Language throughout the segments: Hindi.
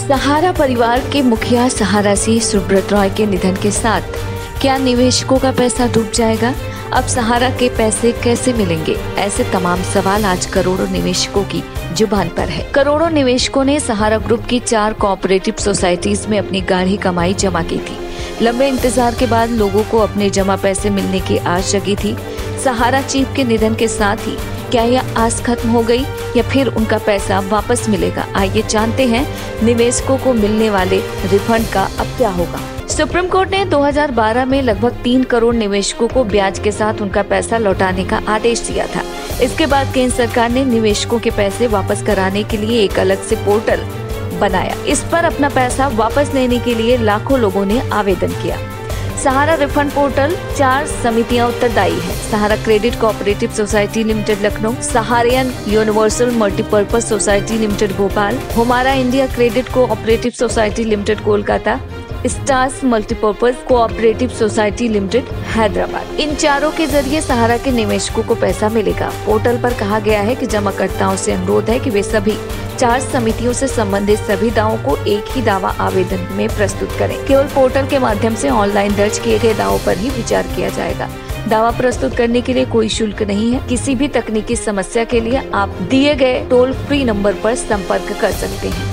सहारा परिवार के मुखिया सहारा सिंह सुब्रत रॉय के निधन के साथ क्या निवेशकों का पैसा डूब जाएगा? अब सहारा के पैसे कैसे मिलेंगे? ऐसे तमाम सवाल आज करोड़ों निवेशकों की जुबान पर है। करोड़ों निवेशकों ने सहारा ग्रुप की 4 कोऑपरेटिव सोसाइटीज में अपनी गाढ़ी कमाई जमा की थी। लंबे इंतजार के बाद लोगों को अपने जमा पैसे मिलने की आस जगी थी। सहारा चीफ के निधन के साथ ही क्या यह आस खत्म हो गई या फिर उनका पैसा वापस मिलेगा? आइए जानते हैं निवेशकों को मिलने वाले रिफंड का अब क्या होगा। सुप्रीम कोर्ट ने 2012 में लगभग 3 करोड़ निवेशकों को ब्याज के साथ उनका पैसा लौटाने का आदेश दिया था। इसके बाद केंद्र सरकार ने निवेशकों के पैसे वापस कराने के लिए एक अलग से पोर्टल बनाया। इस पर अपना पैसा वापस लेने के लिए लाखों लोगों ने आवेदन किया। सहारा रिफंड पोर्टल 4 समितियां उत्तरदायी है। Sahara Credit Cooperative Society Limited Lucknow, Saharayan Universal Multipurpose Society Limited Bhopal, Hamara India Credit Cooperative Society Limited Kolkata, Stars Multipurpose Cooperative Society Limited Hyderabad. इन चारों के जरिए सहारा के निवेशकों को पैसा मिलेगा। पोर्टल पर कहा गया है कि जमाकर्ताओं से अनुरोध है कि वे सभी 4 समितियों से संबंधित सभी दावों को एक ही दावा आवेदन में प्रस्तुत करें। केवल पोर्टल के माध्यम से ऑनलाइन दर्ज किए गए दावों पर ही विचार किया जाएगा। दावा प्रस्तुत करने के लिए कोई शुल्क नहीं है। किसी भी तकनीकी समस्या के लिए आप दिए गए टोल फ्री नंबर पर संपर्क कर सकते हैं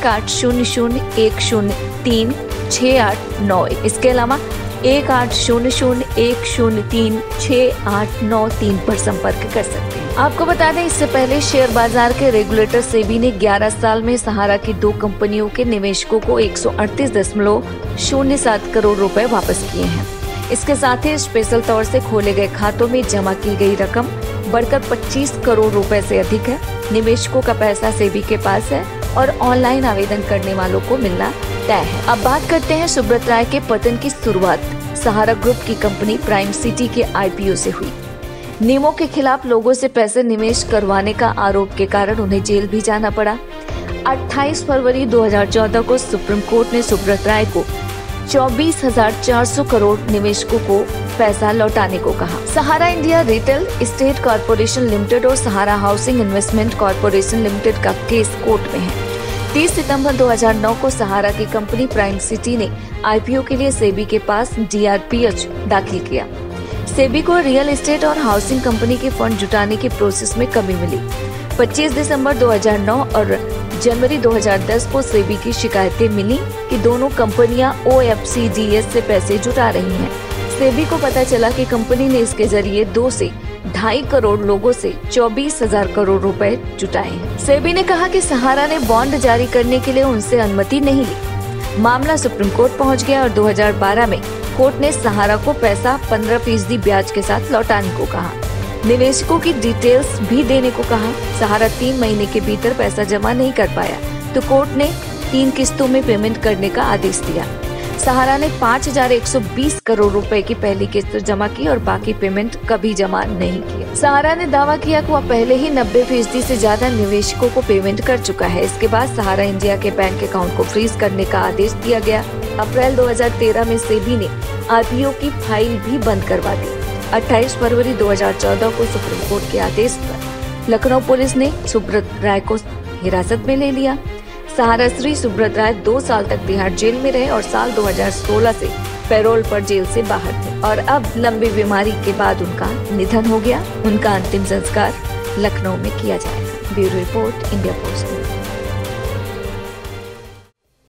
1800103689। इसके अलावा 1800103689 पर संपर्क कर सकते हैं। आपको बता दें, इससे पहले शेयर बाजार के रेगुलेटर सेबी ने 11 साल में सहारा की 2 कंपनियों के निवेशकों को 138.07 करोड़ रुपए वापस किए हैं। इसके साथ ही स्पेशल तौर से खोले गए खातों में जमा की गई रकम बढ़कर 25 करोड़ रुपए से अधिक है। निवेशकों का पैसा सेबी के पास है और ऑनलाइन आवेदन करने वालों को मिलना तय है। अब बात करते हैं सुब्रत राय के पतन की शुरुआत सहारा ग्रुप की कंपनी प्राइम सिटी के IPO से हुई। नियमों के खिलाफ लोगों से पैसे निवेश करवाने का आरोप के कारण उन्हें जेल भी जाना पड़ा। 28 फरवरी 2014 को सुप्रीम कोर्ट ने सुब्रत राय को 24,400 करोड़ निवेशकों को पैसा लौटाने को कहा। Sahara India Retail Estate Corporation Limited और Sahara Housing Investment Corporation Limited का केस कोर्ट में है। 30 सितंबर 2009 को सहारा की कंपनी प्राइम सिटी ने IPO के लिए सेबी के पास DRPH दाखिल किया। सेबी को रियल एस्टेट और हाउसिंग कंपनी के फंड जुटाने की प्रोसेस में कमी मिली। 25 दिसंबर 2009 और जनवरी 2010 को सेबी की शिकायतें मिली कि दोनों कंपनियां OFCDS से पैसे जुटा रही हैं। सेबी को पता चला कि कंपनी ने इसके जरिए 2 से 2.5 करोड़ लोगों से 24,000 करोड़ रुपए जुटाए हैं। सेबी ने कहा कि सहारा ने बॉन्ड जारी करने के लिए उनसे अनुमति नहीं ली। मामला सुप्रीम कोर्ट पहुंच गया और 2012 में कोर्ट ने सहारा को पैसा 15% ब्याज के साथ लौटाने को कहा। निवेशकों की डिटेल्स भी देने को कहा। सहारा 3 महीने के भीतर पैसा जमा नहीं कर पाया तो कोर्ट ने 3 किस्तों में पेमेंट करने का आदेश दिया। सहारा ने 5,120 करोड़ रुपए की पहली किस्त जमा की और बाकी पेमेंट कभी जमा नहीं किया। सहारा ने दावा किया कि वह पहले ही 90% से ज्यादा निवेशकों को पेमेंट कर चुका है। इसके बाद सहारा इंडिया के बैंक अकाउंट को फ्रीज करने का आदेश दिया गया। अप्रैल 2013 में सेबी ने IPO की फाइल भी बंद करवा दी। 28 फरवरी 2014 को सुप्रीम कोर्ट के आदेश पर लखनऊ पुलिस ने सुब्रत राय को हिरासत में ले लिया। सहारा श्री सुब्रत राय 2 साल तक तिहाड़ जेल में रहे और साल 2016 से पैरोल पर जेल से बाहर थे और अब लंबी बीमारी के बाद उनका निधन हो गया। उनका अंतिम संस्कार लखनऊ में किया जाएगा। Bureau report, India Post news.